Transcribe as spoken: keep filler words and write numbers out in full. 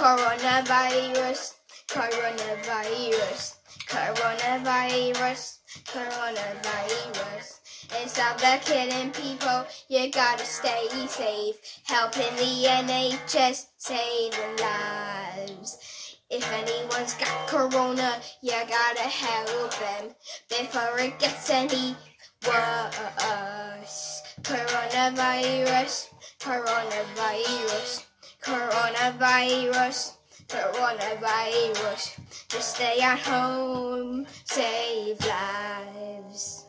Coronavirus, coronavirus, coronavirus, coronavirus. Instead of killing people, you gotta stay safe. Helping the N H S, saving lives. If anyone's got corona, you gotta help them before it gets any worse. Coronavirus, coronavirus, coronavirus, coronavirus. Just stay at home, save lives.